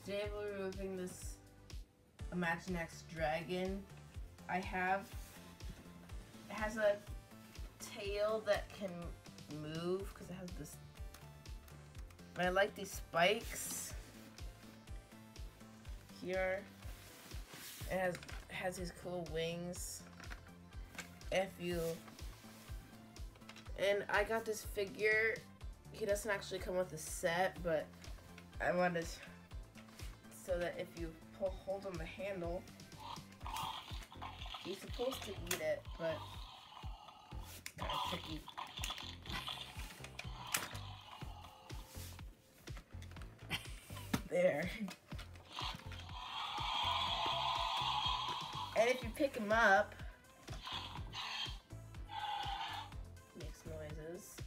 Today we're removing this Imaginext dragon I have. It has a tail that can move because it has this. But I like these spikes here. It has these cool wings. And I got this figure. He doesn't actually come with a set, but I wanted so that if you hold on the handle, he's supposed to eat it, but it's kind of tricky. There. And if you pick him up, makes noises.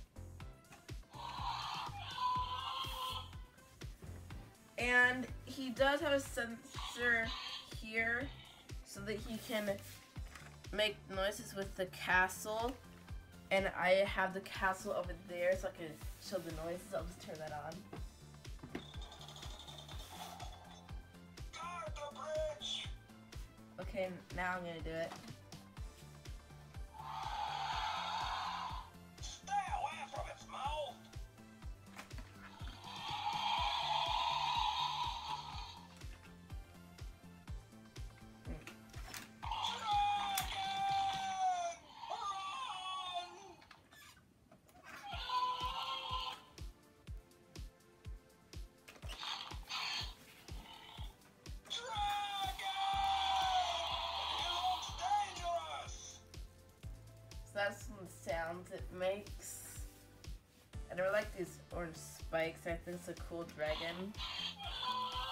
And he does have a sensor here so that he can make noises with the castle. And I have the castle over there so I can show the noises. I'll just turn that on. Okay, now I'm gonna do it. Stay away from its mouth. That's some sounds it makes. And I really like these orange spikes. I think it's a cool dragon.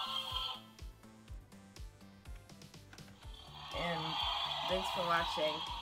And thanks for watching.